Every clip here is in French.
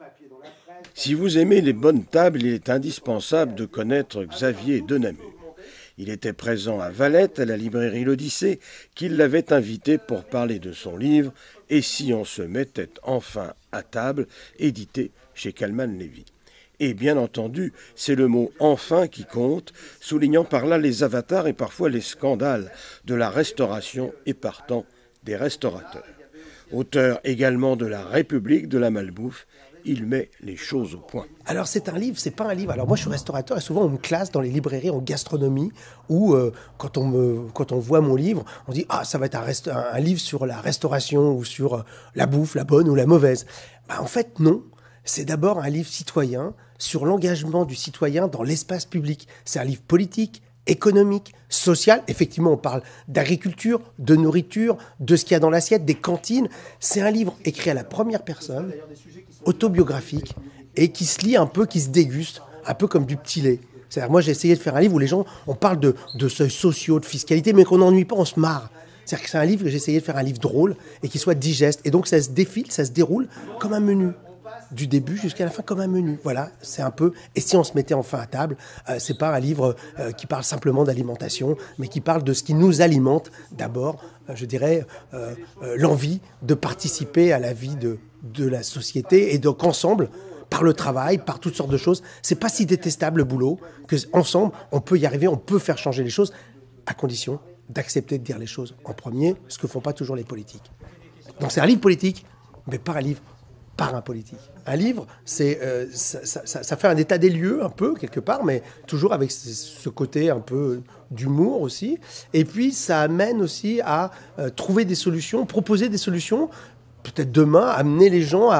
Si vous aimez les bonnes tables, il est indispensable de connaître Xavier de Namur. Il était présent à Valette, à la librairie L'Odyssée, qui l'avait invité pour parler de son livre « Et si on se mettait enfin à table », édité chez Calman Lévy. Et bien entendu, c'est le mot « enfin » qui compte, soulignant par là les avatars et parfois les scandales de la restauration et partant des restaurateurs. Auteur également de La République de la malbouffe, il met les choses au point. Alors c'est un livre, c'est pas un livre. Alors moi je suis restaurateur et souvent on me classe dans les librairies en gastronomie où quand on voit mon livre, on dit ah ça va être un livre sur la restauration ou sur la bouffe, la bonne ou la mauvaise. En fait non, c'est d'abord un livre citoyen sur l'engagement du citoyen dans l'espace public. C'est un livre politique, économique, social. Effectivement, on parle d'agriculture, de nourriture, de ce qu'il y a dans l'assiette, des cantines. C'est un livre écrit à la première personne, autobiographique, et qui se lit un peu, qui se déguste, un peu comme du petit lait. C'est-à-dire, moi, j'ai essayé de faire un livre où les gens, on parle de seuils sociaux, de fiscalité, mais qu'on n'ennuie pas, on se marre. C'est-à-dire que c'est un livre que j'ai essayé de faire un livre drôle et qui soit digeste. Et donc, ça se défile, ça se déroule comme un menu. Du début jusqu'à la fin comme un menu. Voilà, c'est un peu... Et si on se mettait enfin à table, c'est pas un livre qui parle simplement d'alimentation, mais qui parle de ce qui nous alimente. D'abord, je dirais, l'envie de participer à la vie de la société et donc ensemble, par le travail, par toutes sortes de choses. C'est pas si détestable le boulot que ensemble, on peut y arriver, on peut faire changer les choses, à condition d'accepter de dire les choses en premier, ce que font pas toujours les politiques. Donc c'est un livre politique, mais pas un livre par un politique. Un livre, c'est ça fait un état des lieux un peu, quelque part, mais toujours avec ce côté un peu d'humour aussi. Et puis, ça amène aussi à trouver des solutions, proposer des solutions, peut-être demain, amener les gens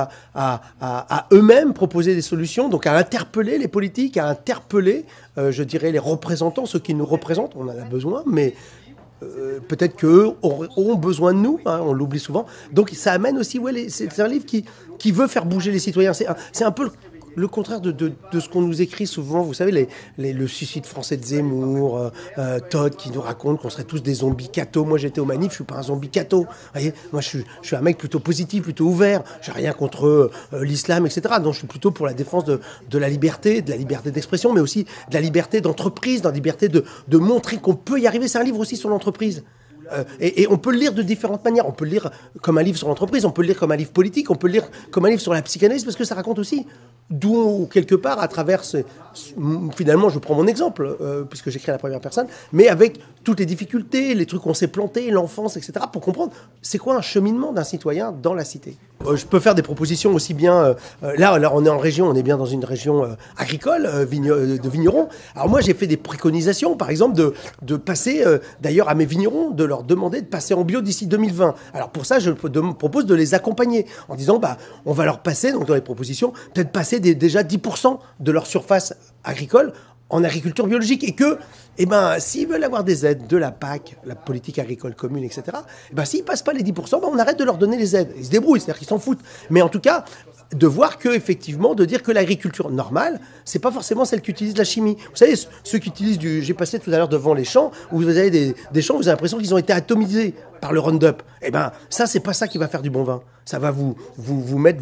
à eux-mêmes proposer des solutions, donc à interpeller les politiques, à interpeller, je dirais, les représentants, ceux qui nous représentent, on en a besoin, mais... peut-être qu'eux auront besoin de nous, hein, on l'oublie souvent. Donc ça amène aussi, ouais, c'est un livre qui veut faire bouger les citoyens. C'est un peu le contraire de ce qu'on nous écrit souvent. Vous savez, le suicide français de Zemmour, Todd qui nous raconte qu'on serait tous des zombies cathos. Moi j'étais au manif, je suis pas un zombie catho. Vous voyez, moi je suis un mec plutôt positif, plutôt ouvert. J'ai rien contre l'islam, etc. Donc je suis plutôt pour la défense de la liberté d'expression, mais aussi de la liberté d'entreprise, de la liberté de montrer qu'on peut y arriver. C'est un livre aussi sur l'entreprise. Et on peut le lire de différentes manières. On peut le lire comme un livre sur l'entreprise, on peut le lire comme un livre politique, on peut le lire comme un livre sur la psychanalyse, parce que ça raconte aussi d'où, quelque part, à travers... finalement, je prends mon exemple, puisque j'écris à la première personne, mais avec toutes les difficultés, les trucs qu'on s'est plantés, l'enfance, etc., pour comprendre c'est quoi un cheminement d'un citoyen dans la cité. Je peux faire des propositions aussi bien... Là, on est en région, on est bien dans une région agricole, de vignerons. Alors moi, j'ai fait des préconisations, par exemple, de passer, d'ailleurs, à mes vignerons, de leur demander de passer en bio d'ici 2020. Alors pour ça, je propose de les accompagner, en disant, on va leur passer, donc dans les propositions, peut-être passer déjà 10% de leur surface agricole en agriculture biologique, et que, s'ils veulent avoir des aides de la PAC, la politique agricole commune, etc., s'ils passent pas les 10%, on arrête de leur donner les aides. Ils se débrouillent, c'est-à-dire qu'ils s'en foutent. Mais en tout cas, de voir que, effectivement, de dire que l'agriculture normale, c'est pas forcément celle qui utilise la chimie. Vous savez, ceux qui utilisent j'ai passé tout à l'heure devant les champs, où vous avez des champs où vous avez l'impression qu'ils ont été atomisés par le Roundup. Ça, c'est pas ça qui va faire du bon vin. Ça va vous mettre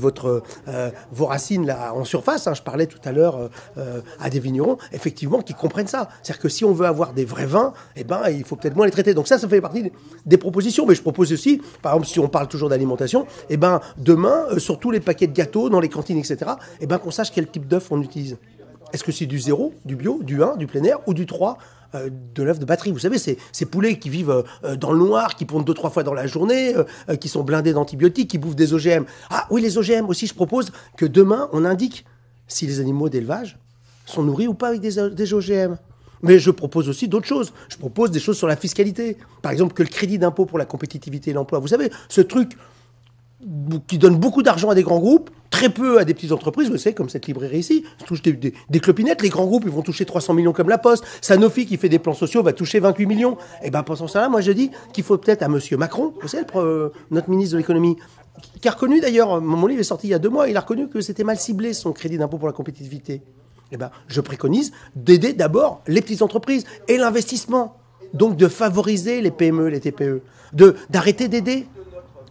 vos racines là en surface. Hein. Je parlais tout à l'heure à des vignerons, effectivement, qui comprennent ça. C'est-à-dire que si on veut avoir des vrais vins, il faut peut-être moins les traiter. Donc ça fait partie des propositions. Mais je propose aussi, par exemple, si on parle toujours d'alimentation, demain, sur tous les paquets de gâteaux, dans les cantines, etc., qu'on sache quel type d'œuf on utilise. Est-ce que c'est du 0, du bio, du 1, du plein air, ou du 3 de l'œuf de batterie? Vous savez, ces poulets qui vivent dans le noir, qui pondent 2-3 fois dans la journée, qui sont blindés d'antibiotiques, qui bouffent des OGM. Ah oui, les OGM aussi, je propose que demain, on indique si les animaux d'élevage sont nourris ou pas avec des OGM. Mais je propose aussi d'autres choses. Je propose des choses sur la fiscalité. Par exemple, que le crédit d'impôt pour la compétitivité et l'emploi. Vous savez, ce truc qui donne beaucoup d'argent à des grands groupes, très peu à des petites entreprises, vous savez, comme cette librairie ici, touche des clopinettes. Les grands groupes, ils vont toucher 300 millions comme la Poste. Sanofi, qui fait des plans sociaux, va toucher 28 millions. Pensant ça là, moi je dis qu'il faut peut-être à monsieur Macron, vous savez, notre ministre de l'économie, qui a reconnu d'ailleurs, mon livre est sorti il y a 2 mois, il a reconnu que c'était mal ciblé son crédit d'impôt pour la compétitivité. Je préconise d'aider d'abord les petites entreprises et l'investissement. Donc de favoriser les PME, les TPE. D'arrêter d'aider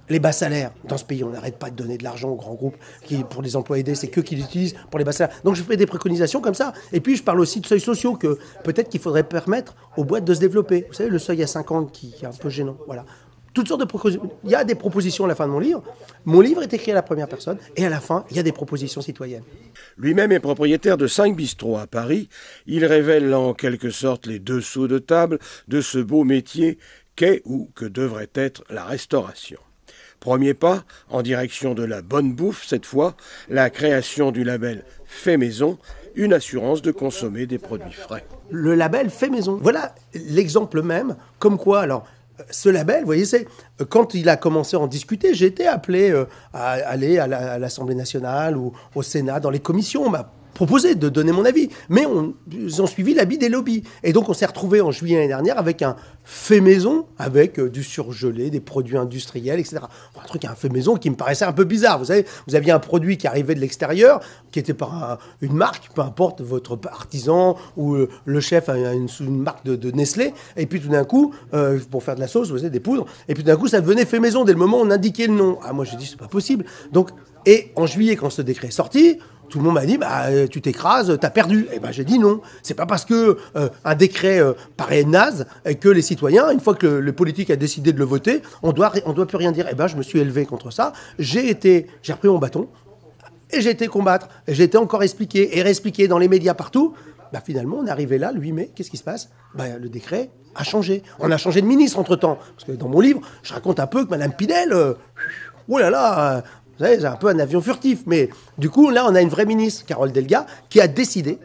Les bas salaires, dans ce pays, on n'arrête pas de donner de l'argent aux grands groupes pour les emplois aidés, c'est qu'eux qui l'utilisent pour les bas salaires. Donc je fais des préconisations comme ça. Et puis je parle aussi de seuils sociaux, que peut-être qu'il faudrait permettre aux boîtes de se développer. Vous savez, le seuil à 50 qui est un peu gênant. Voilà. Toutes sortes de propositions. Il y a des propositions à la fin de mon livre. Mon livre est écrit à la première personne et à la fin, il y a des propositions citoyennes. Lui-même est propriétaire de 5 bistrots à Paris. Il révèle en quelque sorte les dessous de table de ce beau métier qu'est ou que devrait être la restauration. Premier pas, en direction de la bonne bouffe cette fois, la création du label Fait Maison, une assurance de consommer des produits frais. Le label Fait Maison, voilà l'exemple même, comme quoi, alors, ce label, vous voyez, c'est quand il a commencé à en discuter, j'ai été appelé à aller à l'Assemblée nationale ou au Sénat, dans les commissions. On m'a proposé de donner mon avis, mais ils ont suivi l'avis des lobbies. Et donc on s'est retrouvé en juillet l'année dernière avec un fait maison, avec du surgelé, des produits industriels, etc. Un truc, un fait maison qui me paraissait un peu bizarre. Vous savez, vous aviez un produit qui arrivait de l'extérieur, qui était par une marque, peu importe votre artisan ou le chef a une marque de Nestlé, et puis tout d'un coup, pour faire de la sauce, vous savez, des poudres, et puis tout d'un coup, ça devenait fait maison dès le moment où on indiquait le nom. Ah, moi j'ai dit, c'est pas possible. Donc, et en juillet, quand ce décret est sorti, tout le monde m'a dit, bah, tu t'écrases, t'as perdu. Et ben, j'ai dit non. C'est pas parce que un décret paraît naze que les citoyens, une fois que le politique a décidé de le voter, on doit plus rien dire. Et ben, je me suis élevé contre ça. J'ai repris mon bâton et j'ai été combattre. Et j'ai été encore expliqué et réexpliqué dans les médias partout. Bah, finalement, on est arrivé là, le 8 mai. Qu'est-ce qui se passe? Bah, le décret a changé. On a changé de ministre entre-temps. Parce que dans mon livre, je raconte un peu que Mme Pinel, oh là là, vous savez, c'est un peu un avion furtif. Mais du coup, là, on a une vraie ministre, Carole Delga, qui a décidé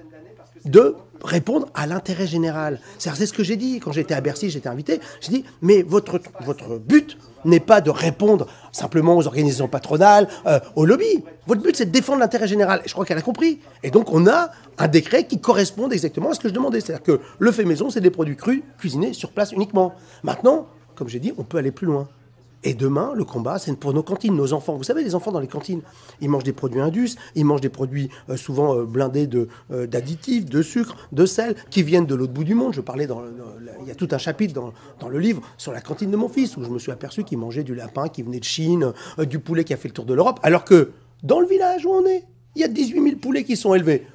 de répondre à l'intérêt général. C'est ce que j'ai dit. Quand j'étais à Bercy, j'étais invité. J'ai dit, mais votre but n'est pas de répondre simplement aux organisations patronales, aux lobbies. Votre but, c'est de défendre l'intérêt général. Et je crois qu'elle a compris. Et donc, on a un décret qui correspond exactement à ce que je demandais. C'est-à-dire que le fait maison, c'est des produits crus, cuisinés sur place uniquement. Maintenant, comme j'ai dit, on peut aller plus loin. Et demain, le combat, c'est pour nos cantines, nos enfants. Vous savez, les enfants dans les cantines, ils mangent des produits indus, ils mangent des produits souvent blindés d'additifs, de sucre, de sel, qui viennent de l'autre bout du monde. Je parlais il y a tout un chapitre dans le livre sur la cantine de mon fils, où je me suis aperçu qu'il mangeait du lapin qui venait de Chine, du poulet qui a fait le tour de l'Europe, alors que dans le village où on est, il y a 18 000 poulets qui sont élevés.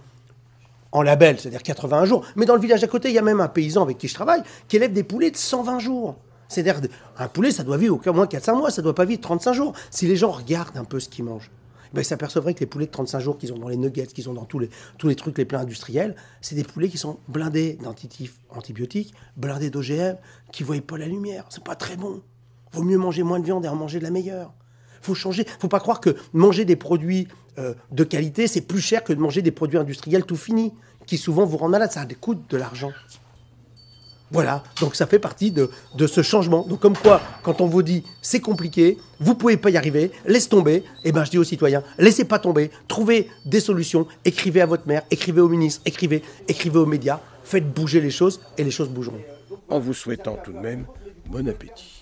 En label, c'est-à-dire 81 jours. Mais dans le village à côté, il y a même un paysan avec qui je travaille qui élève des poulets de 120 jours. C'est-à-dire, un poulet, ça doit vivre au moins 4-5 mois, ça ne doit pas vivre 35 jours. Si les gens regardent un peu ce qu'ils mangent, ben, ils s'apercevraient que les poulets de 35 jours qu'ils ont dans les nuggets, qu'ils ont dans tous les trucs, les plats industriels, c'est des poulets qui sont blindés d'additifs antibiotiques, blindés d'OGM, qui ne voient pas la lumière. C'est pas très bon. Vaut mieux manger moins de viande et en manger de la meilleure. Faut changer. Faut pas croire que manger des produits de qualité, c'est plus cher que de manger des produits industriels tout finis, qui souvent vous rendent malade. Ça coûte de l'argent. Voilà, donc ça fait partie de ce changement. Donc comme quoi, quand on vous dit c'est compliqué, vous pouvez pas y arriver, laisse tomber, et ben je dis aux citoyens, laissez pas tomber, trouvez des solutions, écrivez à votre maire, écrivez au ministre, écrivez aux médias, faites bouger les choses et les choses bougeront. En vous souhaitant tout de même bon appétit.